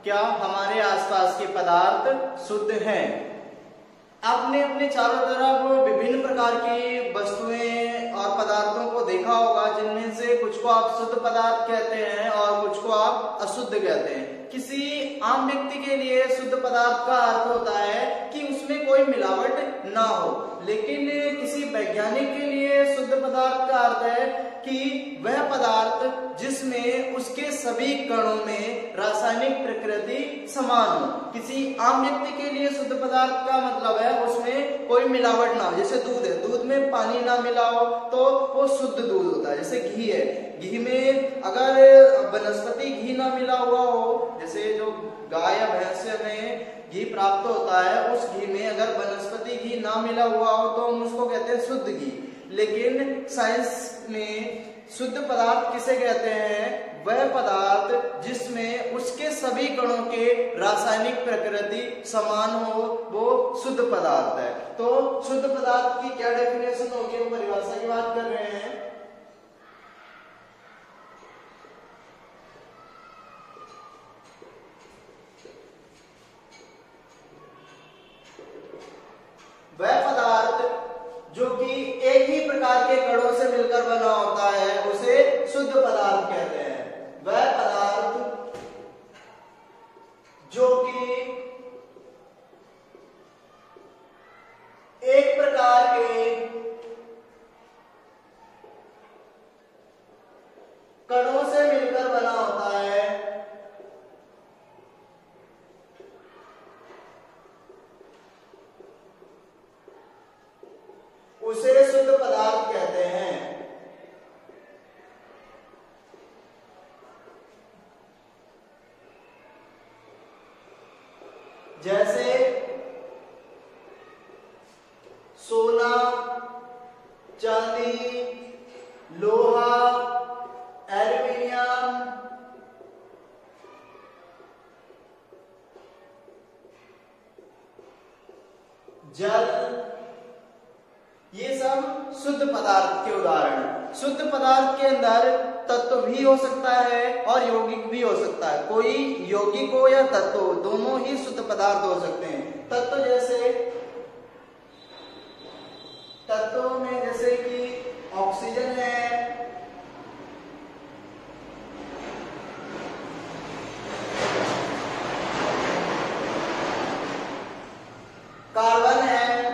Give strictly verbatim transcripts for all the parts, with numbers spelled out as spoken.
क्या हमारे आसपास के पदार्थ शुद्ध हैं। आपने अपने चारों तरफ विभिन्न प्रकार की वस्तुएं और पदार्थों को देखा होगा, जिनमें से कुछ को आप शुद्ध पदार्थ कहते हैं और कुछ को आप अशुद्ध कहते हैं। किसी आम व्यक्ति के लिए शुद्ध पदार्थ का अर्थ होता है कि उसमें कोई मिलावट ना हो, लेकिन किसी वैज्ञानिक के लिए शुद्ध पदार्थ का अर्थ है कि वह पदार्थ जिसमें उसके सभी कणों में रासायनिक प्रकृति समान हो। किसी आम व्यक्ति के लिए शुद्ध पदार्थ का मतलब है उसमें कोई मिलावट ना हो। जैसे दूध है, दूध में पानी ना मिला हो तो वो शुद्ध दूध होता है। जैसे घी है, घी में अगर वनस्पति घी ना मिला हुआ हो, जैसे जो गाय या भैंस से हमें घी प्राप्त होता है, उस घी में अगर वनस्पति घी ना मिला हुआ हो तो हम उसको कहते हैं शुद्ध घी। लेकिन साइंस में शुद्ध पदार्थ किसे कहते हैं? वह पदार्थ जिसमें उसके सभी कणों के रासायनिक प्रकृति समान हो, वो शुद्ध पदार्थ है। तो शुद्ध पदार्थ की क्या डेफिनेशन होगी, हम परिभाषा की बात कर रहे हैं। वह पदार्थ जो कि एक ही प्रकार के कणों से मिलकर बना होता है उसे शुद्ध पदार्थ कहते हैं। वह पदार्थ जो कि एक प्रकार के कणों से मिलकर बना होता है उसे शुद्ध पदार्थ कहते हैं। जैसे सोना, चांदी, लोहा, एल्युमिनियम, जल, ये सब शुद्ध पदार्थ के उदाहरण हैं। शुद्ध पदार्थ के अंदर तत्व भी हो सकता है और यौगिक भी हो सकता है। कोई यौगिक हो या तत्व हो, दोनों ही शुद्ध पदार्थ हो सकते हैं। तत्व जैसे तत्वों में जैसे कि ऑक्सीजन है, कार्बन है,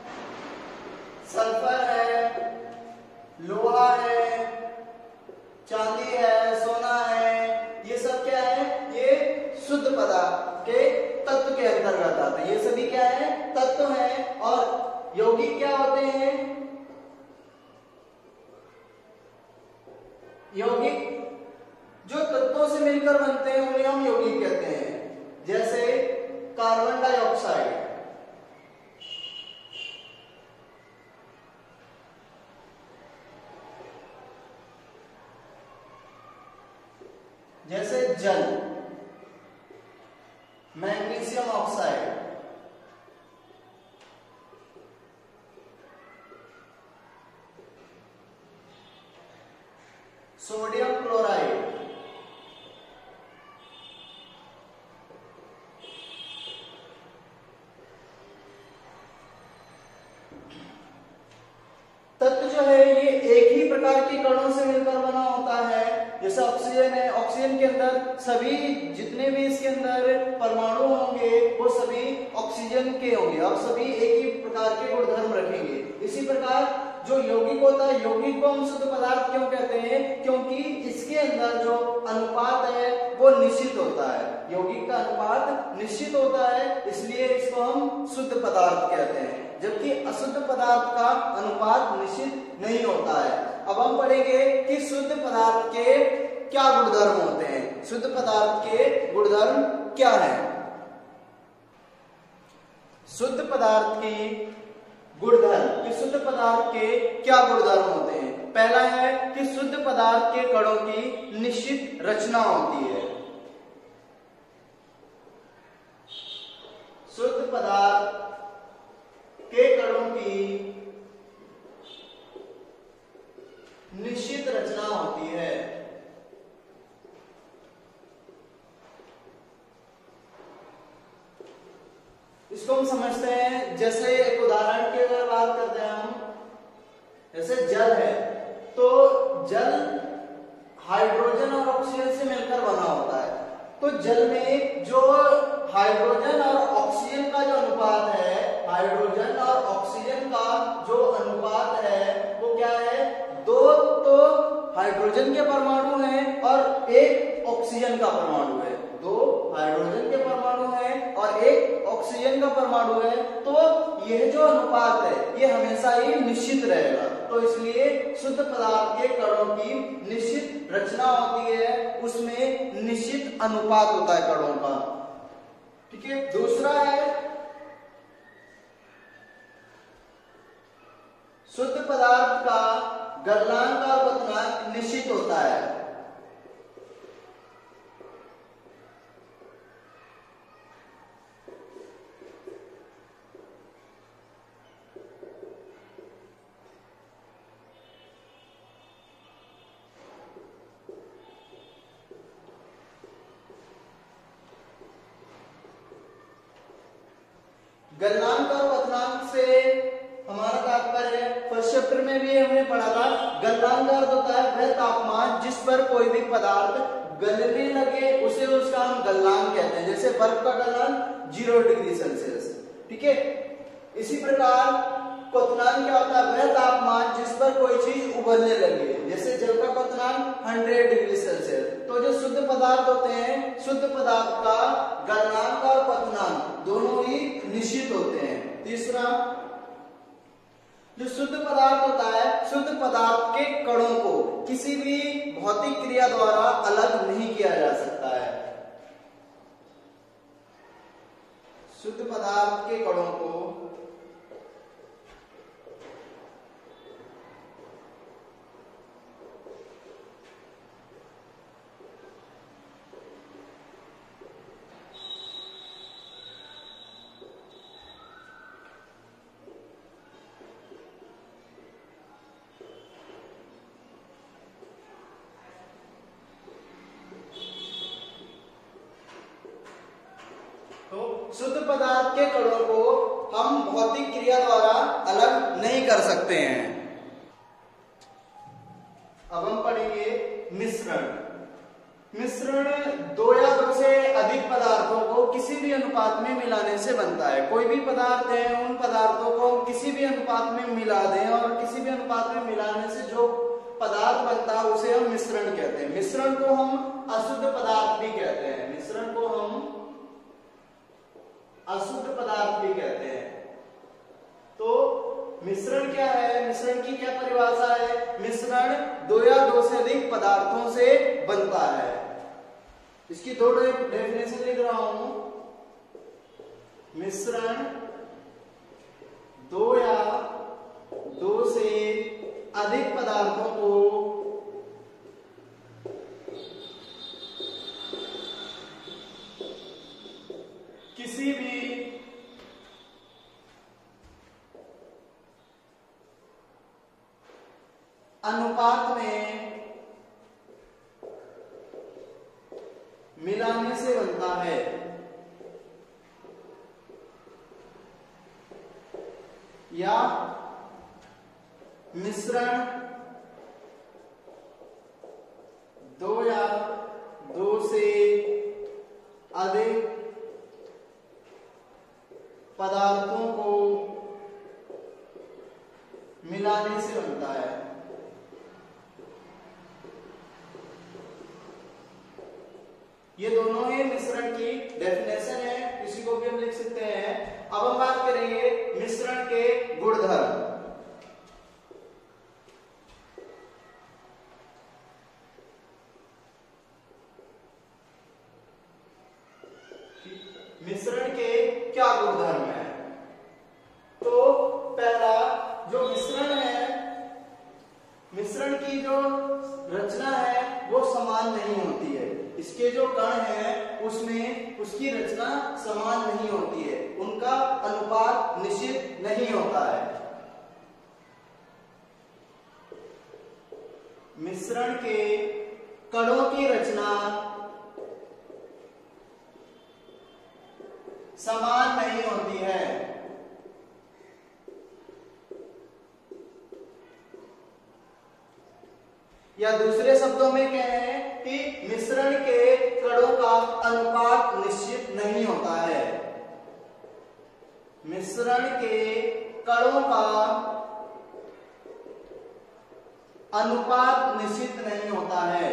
सल्फर है, लोहा है, चांदी है, सोना है, ये सब क्या है? ये शुद्ध पदार्थ के तत्व के अंतर्गत आते हैं। ये सभी क्या है? तत्व हैं। और यौगिक क्या होते हैं? यौगिक जो तत्वों से मिलकर बनते हैं उन्हें हम यौगिक कहते हैं। जैसे कार्बन डाइऑक्साइड, जैसे जल, मैग्नीशियम ऑक्साइड, सोडियम क्लोराइड, तत्व जो है ये एक ही प्रकार के कणों से मिलकर बना होता है। जैसे ऑक्सीजन है, ऑक्सीजन के अंदर सभी जितने भी इसके अंदर परमाणु होंगे वो सभी ऑक्सीजन के होंगे और सभी एक ही प्रकार के गुणधर्म रखेंगे। इसी प्रकार जो यौगिक होता है, यौगिक को हम शुद्ध पदार्थ क्यों कहते हैं? क्योंकि इसके अंदर जो अनुपात है वो निश्चित होता है। यौगिक का अनुपात निश्चित होता है, इसलिए इसको हम शुद्ध पदार्थ कहते हैं। जबकि अशुद्ध पदार्थ का अनुपात निश्चित नहीं होता है। अब हम पढ़ेंगे कि शुद्ध पदार्थ के क्या गुणधर्म होते हैं। शुद्ध पदार्थ के गुणधर्म क्या है? शुद्ध पदार्थ की गुणधर्म कि शुद्ध पदार्थ के क्या गुणधर्म होते हैं। पहला है कि शुद्ध पदार्थ के कणों की निश्चित रचना होती है। शुद्ध पदार्थ के कणों की निश्चित रचना होती है। जैसे एक उदाहरण की अगर बात करते हैं हम, जैसे जल है, तो जल हाइड्रोजन और ऑक्सीजन से मिलकर बना होता है। तो जल में जो हाइड्रोजन और ऑक्सीजन का जो अनुपात है, हाइड्रोजन और ऑक्सीजन का जो अनुपात है वो क्या है, दो तो हाइड्रोजन के परमाणु हैं और एक ऑक्सीजन का परमाणु है। दो हाइड्रोजन के परमाणु हैं और एक ऑक्सीजन का परमाणु है। तो यह जो अनुपात है ये हमेशा ही निश्चित रहेगा। तो इसलिए शुद्ध पदार्थ के कणों की निश्चित रचना होती है, उसमें निश्चित अनुपात होता है कणों का। ठीक है। दूसरा है शुद्ध पदार्थ का गलनांक और क्वथनांक निश्चित होता है। गलनांक और क्वथनांक से हमारा तात्पर्य फर्स्ट चैप्टर में भी हमने पढ़ा था। गलनांक अर्थ होता है वह तापमान जिस पर कोई भी पदार्थ गलने लगे उसे उसका हम गलनांक कहते हैं। जैसे बर्फ का गलनांक जीरो डिग्री सेल्सियस। ठीक है। इसी प्रकार क्वथनांक क्या होता है, वह तापमान जिस पर कोई चीज उबलने लगे। जैसे जल का क्वथनांक हंड्रेड डिग्री सेल्सियस। तो जो शुद्ध पदार्थ होते हैं, शुद्ध पदार्थ का गलनांक और क्वथनांक दोनों ही निश्चित होते हैं। तीसरा, जो शुद्ध पदार्थ होता है, शुद्ध पदार्थ के कणों को किसी भी भौतिक क्रिया द्वारा अलग नहीं किया जा सकता है। शुद्ध पदार्थ के कणों को शुद्ध पदार्थ के कणों को हम भौतिक क्रिया द्वारा अलग नहीं कर सकते हैं। अब हम पढ़ेंगे मिश्रण। मिश्रण दो या दो से अधिक पदार्थों को किसी भी अनुपात में मिलाने से बनता है। कोई भी पदार्थ है, उन पदार्थों को हम किसी भी अनुपात में मिला दें और किसी भी अनुपात में मिलाने से जो पदार्थ बनता है उसे हम मिश्रण कहते हैं। मिश्रण को हम अशुद्ध पदार्थ भी कहते हैं। मिश्रण को हम अशुद्ध पदार्थ भी कहते हैं। तो मिश्रण क्या है, मिश्रण की क्या परिभाषा है? मिश्रण दो या दो से अधिक पदार्थों से बनता है। इसकी दो डेफिनेशन लिख रहा हूं। मिश्रण दो या दो से अधिक पदार्थों को किसी भी अनुपात में मिलाने से बनता है। या मिश्रण दो या दो से अधिक पदार्थों को मिलाने से बनता है। ये दोनों ही मिश्रण की डेफिनेशन है, इसी को भी हम लिख सकते हैं। अब हम बात करेंगे मिश्रण के गुणधर्म। मिश्रण के क्या गुणधर्म है? तो पहला जो मिश्रण है, मिश्रण की जो रचना है वो समान नहीं होती है। इसके जो कण हैं उसमें उसकी रचना समान नहीं होती है, उनका अनुपात निश्चित नहीं होता है। मिश्रण के कणों की रचना समान नहीं होती है। या दूसरे शब्दों में कहें कि मिश्रण के कणों का अनुपात निश्चित नहीं होता है। मिश्रण के कणों का अनुपात निश्चित नहीं होता है।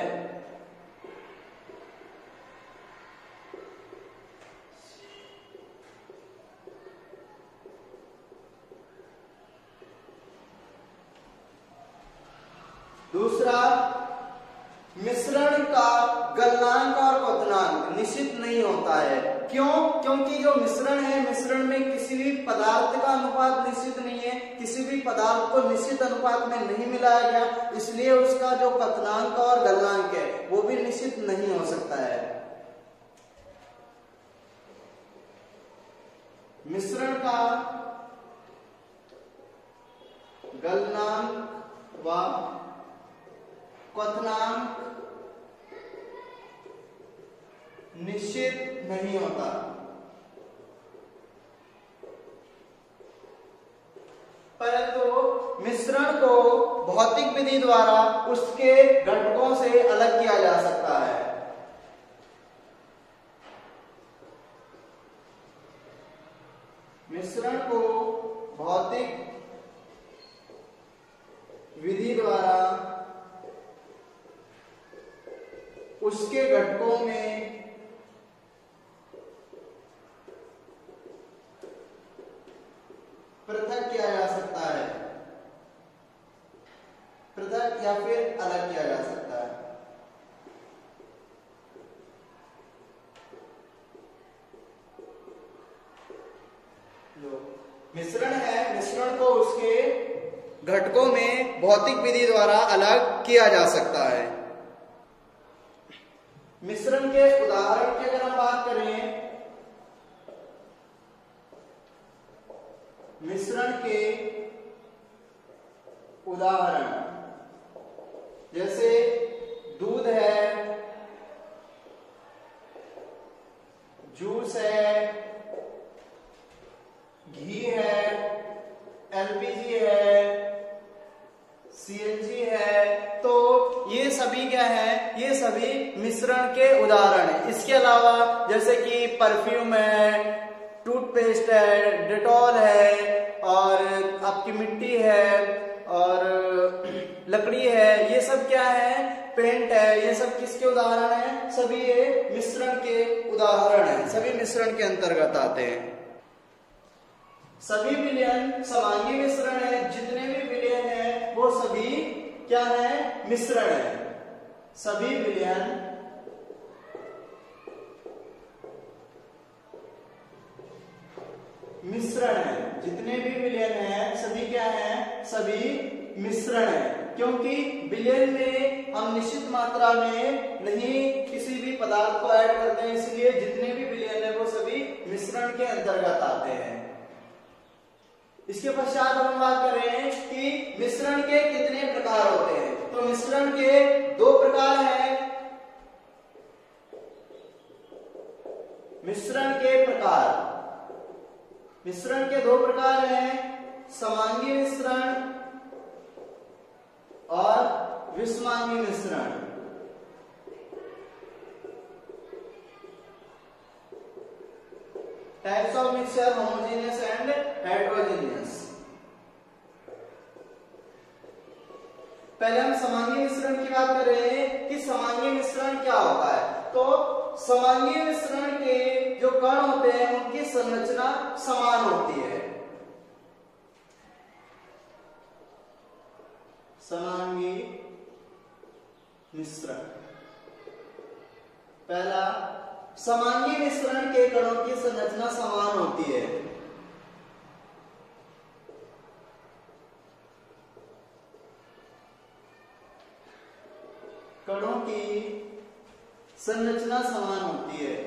दूसरा, मिश्रण का गलनांक और क्वथनांक निश्चित नहीं होता है। क्यों? क्योंकि जो मिश्रण है, मिश्रण में किसी भी पदार्थ का अनुपात निश्चित नहीं है, किसी भी पदार्थ को निश्चित अनुपात में नहीं मिलाया गया, इसलिए उसका जो क्वथनांक और गलनांक है वो भी निश्चित नहीं हो सकता है। मिश्रण का गलनांक व क्वथनांक निश्चित नहीं होता। परंतु मिश्रण को भौतिक विधि द्वारा उसके घटकों से अलग किया जा सकता है। मिश्रण को भौतिक विधि द्वारा उसके घटकों में पृथक किया जा सकता है, पृथक या फिर अलग किया जा सकता है। जो मिश्रण है, मिश्रण को उसके घटकों में भौतिक विधि द्वारा अलग किया जा सकता है। मिश्रण के उदाहरण की अगर हम बात करें, मिश्रण के उदाहरण जैसे दूध है, जूस है, घी है, एलपीजी है, सीएनजी है, तो ये सभी क्या है? ये सभी मिश्रण के उदाहरण हैं। इसके अलावा जैसे कि परफ्यूम है, टूथपेस्ट है, डेटॉल है, और आपकी मिट्टी है, और लकड़ी है, ये सब क्या है? पेंट है। ये सब किसके उदाहरण हैं? सभी ये मिश्रण के उदाहरण हैं, सभी मिश्रण के अंतर्गत आते हैं। सभी विलयन समांगी मिश्रण है। जितने भी विलयन है वो सभी क्या है? मिश्रण है। सभी विलयन मिश्रण है। जितने भी विलयन है सभी क्या है? सभी मिश्रण है। क्योंकि विलयन में हम निश्चित मात्रा में नहीं किसी भी पदार्थ को ऐड करते हैं, इसलिए जितने भी विलयन है वो सभी मिश्रण के अंतर्गत आते हैं। इसके पश्चात हम बात करें कि मिश्रण के कितने प्रकार होते हैं। तो मिश्रण के दो प्रकार हैं। मिश्रण के प्रकार मिश्रण के दो प्रकार हैं, समांगी मिश्रण और विषमांगी मिश्रण। Types of mixture, homogeneous and heterogeneous. पहले हम समांगी मिश्रण की बात कर रहे हैं कि समांगी मिश्रण क्या होता है। तो समांगी मिश्रण के जो कण होते हैं उनकी संरचना समान होती है। समांगी मिश्रण, पहला, समांगी मिश्रण के कणों की संरचना समान होती है। कणों की संरचना समान होती है।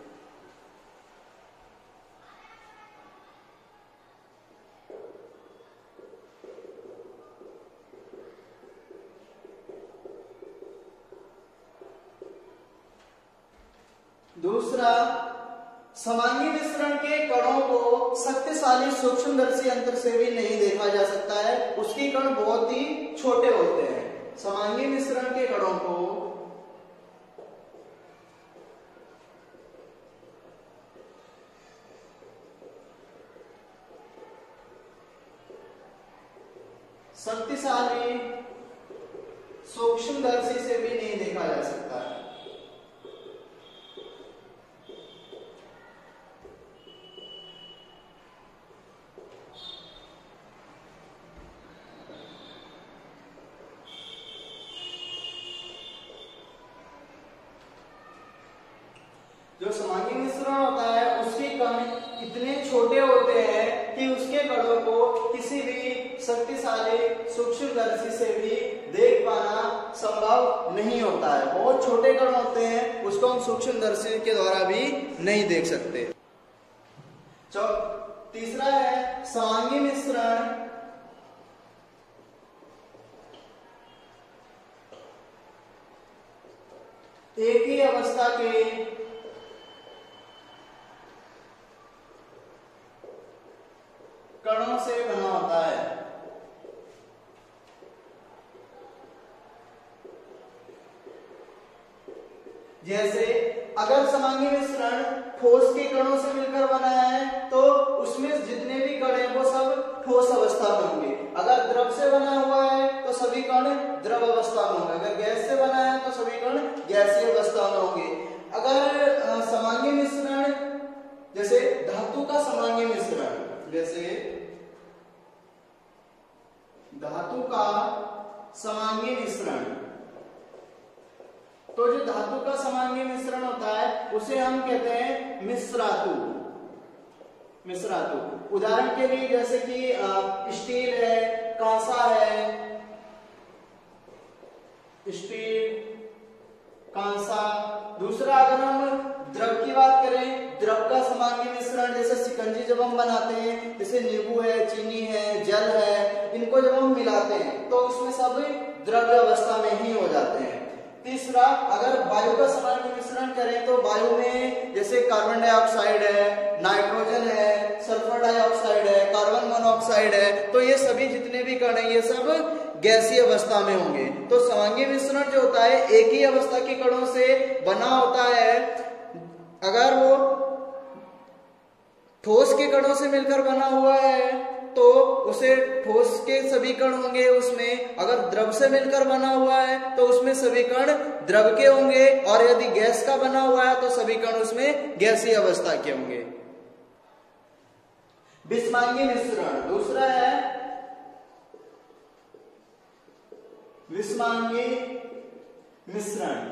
दूसरा, समांगी मिश्रण के कणों को शक्तिशाली सूक्ष्मदर्शी यंत्र से भी नहीं देखा जा सकता है। उसके कण बहुत ही छोटे होते हैं। समांगी मिश्रण के कणों को शक्तिशाली सूक्ष्मदर्शी से भी नहीं देखा जा सकता है। जो समांगी मिश्रण होता है उसके कण इतने छोटे होते हैं कि उसके कणों को किसी भी शक्तिशाली सूक्ष्मदर्शी से भी देख पाना संभव नहीं होता है। बहुत छोटे कण होते हैं, उसको हम सूक्ष्मदर्शी के द्वारा भी नहीं देख सकते। तीसरा है समांगी मिश्रण एक ही अवस्था के कणों से बना होता है। जैसे अगर समांगी मिश्रण ठोस के कणों से मिलकर बना है तो उसमें जितने भी कण हैं वो सब ठोस अवस्था में होंगे। अगर द्रव से बना हुआ है तो सभी कण द्रव अवस्था में होंगे। अगर गैस से बना है तो सभी कण गैसीय अवस्था में होंगे। अगर समांगी मिश्रण जैसे धातु का समांगी मिश्रण, जैसे धातु का समांगी मिश्रण, तो जो धातु का समांगी मिश्रण होता है उसे हम कहते हैं मिश्रातु। मिश्रातु उदाहरण के लिए जैसे कि स्टील है, कांसा है, स्टील, कांसा। दूसरा अगर हम द्रव की बात करें, द्रव का समांगी मिश्रण जैसे शिकंजी जब हम बनाते हैं, जैसे नींबू है, चीनी है, जल है, इनको जब हम मिलाते हैं तो उसमें सब द्रव्य अवस्था में ही हो जाते हैं। तीसरा अगर वायु का समांगी मिश्रण करें तो वायु में जैसे कार्बन डाइऑक्साइड है, नाइट्रोजन है, सल्फर डाइऑक्साइड है, कार्बन मोनोऑक्साइड है, तो ये सभी जितने भी कण हैं ये सब गैसीय अवस्था में होंगे। तो समांगी मिश्रण जो होता है एक ही अवस्था के कणों से बना होता है। अगर वो ठोस के कणों से मिलकर बना हुआ है तो उसे ठोस के सभी कण होंगे उसमें। अगर द्रव से मिलकर बना हुआ है तो उसमें सभी कण द्रव के होंगे, और यदि गैस का बना हुआ है तो सभी कण उसमें गैसीय अवस्था के होंगे। विषमांगी मिश्रण दूसरा है विषमांगी मिश्रण।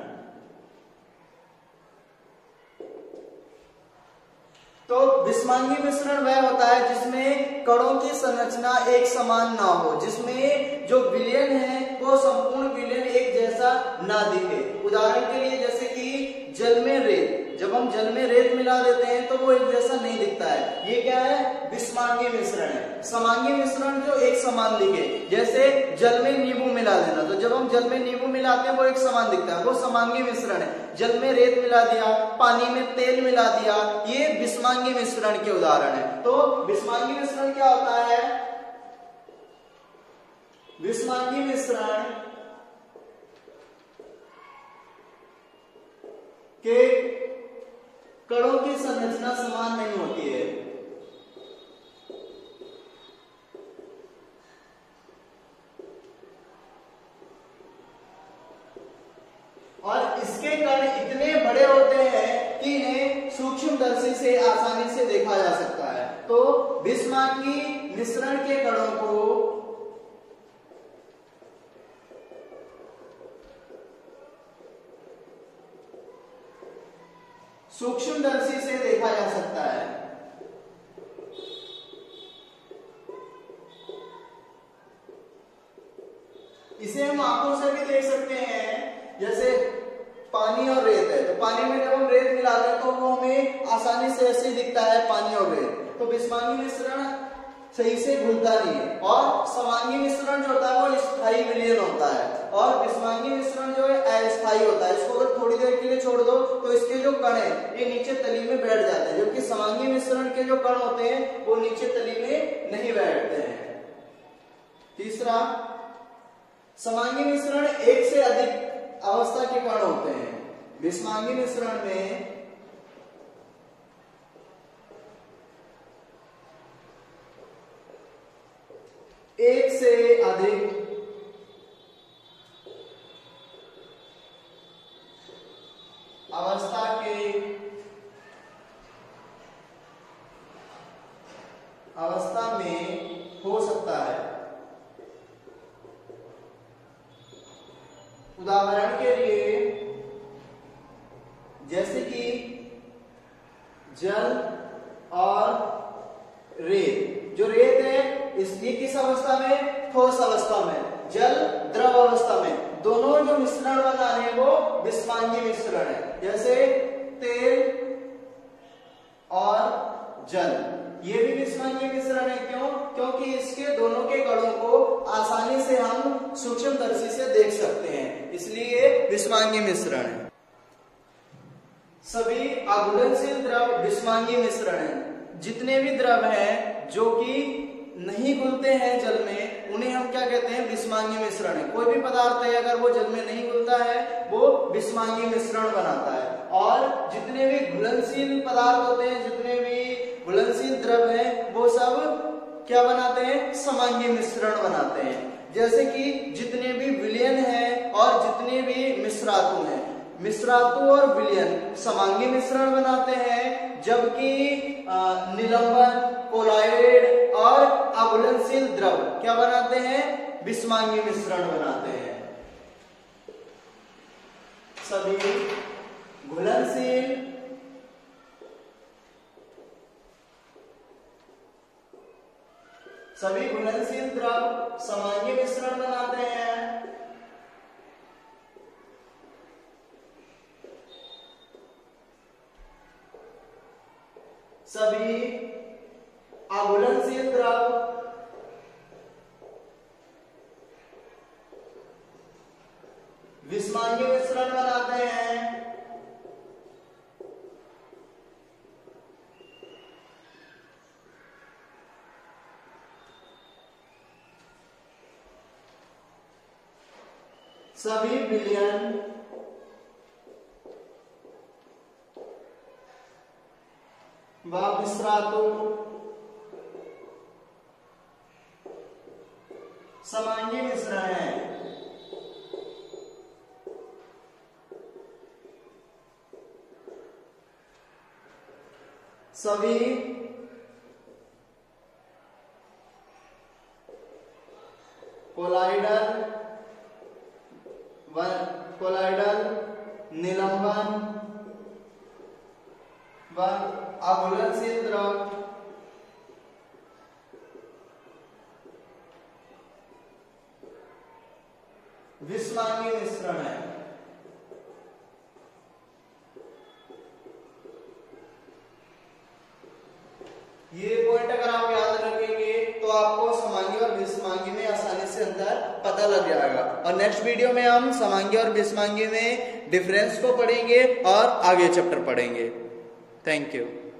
तो विषमांगी मिश्रण वह होता है जिसमें कणों की संरचना एक समान ना हो, जिसमें जो विलयन है वो संपूर्ण विलयन एक जैसा ना दिखे। उदाहरण के लिए जैसे कि जल में रेत, जब हम जल में रेत मिला देते हैं तो वो एक जैसा नहीं दिखता है, ये क्या है? विषमांगी मिश्रण है। समांगी मिश्रण जो एक समान दिखे, जैसे जल में नींबू मिला देना, तो जब हम जल में नींबू मिलाते हैं वो एक समान दिखता है, वो समांगी मिश्रण है। जल में रेत मिला दिया, पानी में तेल मिला दिया, ये विषमांगी मिश्रण के उदाहरण है। तो विषमांगी मिश्रण क्या होता है? विषमांगी मिश्रण के कणों की संरचना समान नहीं होती है। और इसके कण इतने बड़े होते हैं कि इन्हें सूक्ष्मदर्शी से आसानी से देखा जा सकता है। तो विषमांगी मिश्रण के कणों को सूक्ष्मदर्शी से देखा जा सकता है। इसे हम आंखों से भी देख सकते हैं। जैसे पानी और रेत है, तो पानी में जब हम रेत मिलाते हैं तो वो हमें आसानी से ऐसे दिखता है, पानी और रेत। तो विषमांगी मिश्रण सही से घुलता नहीं है। और समांगी मिश्रण जो होता है वो स्थायी विलयन होता है, और विषमांगी मिश्रण जो है अस्थायी होता है। इसको अगर थोड़ी देर के लिए छोड़ दो तो इसके जो कण है ये नीचे तली में बैठ जाते हैं, जबकि समांगी मिश्रण के जो कण होते हैं वो नीचे तली में नहीं बैठते हैं। तीसरा समांगी मिश्रण एक से अधिक अवस्था के कण होते हैं। विषमांगी मिश्रण में एक से अधिक अवस्था के अवस्था में हो सकता है। उदाहरण के लिए जैसे कि जल और रेत। जो रेत है इसकी किस अवस्था में? ठोस अवस्था में। जल द्रव अवस्था में। दोनों जो मिश्रण बना रहे हैं वो विषमांगी मिश्रण है। जैसे तेल और जल, ये भी विषमांगी मिश्रण है। क्यों? क्योंकि इसके दोनों के कणों को आसानी से हम सूक्ष्मदर्शी से देख सकते हैं, इसलिए विषमांगी मिश्रण है। सभी अघुलनशील द्रव विषमांगी मिश्रण है। जितने भी द्रव हैं जो कि नहीं घुलते हैं जल में, उन्हें हम क्या कहते हैं? विषमांगी मिश्रण है। कोई भी पदार्थ है अगर वो जल में नहीं घुलता है वो विषमांगी मिश्रण बनाता है। और जितने भी घुलनशील पदार्थ होते हैं, जितने भी घुलनशील द्रव हैं, वो सब क्या बनाते हैं? समांगी मिश्रण बनाते हैं। जैसे कि जितने भी विलयन हैं और जितने भी मिश्रातु हैं, मिश्रातु और विलयन समांगी मिश्रण बनाते हैं, जबकि निलंबन, कोलॉइड और अघुलनशील द्रव क्या बनाते हैं? विषमांगी मिश्रण बनाते हैं। सभी घुलनशील सभी घुलनशील द्रव समांगी मिश्रण बनाते हैं। सभी अघुलनशील द्रव विषमांगी मिश्रण बनाते हैं। सभी विलयन व मिश्रातु समांगी मिश्रण है। सभी कोलाइडल व कोलाइडल, निलंबन व अघुलनशील द्रव विषमांगी मिश्रण है। ये पॉइंट अगर आप याद रखेंगे तो आपको समांगी और विषमांगी में आसानी से अंतर पता लग जाएगा। और नेक्स्ट वीडियो में हम समांगी और विषमांगी में डिफरेंस को पढ़ेंगे और आगे चैप्टर पढ़ेंगे। Thank you.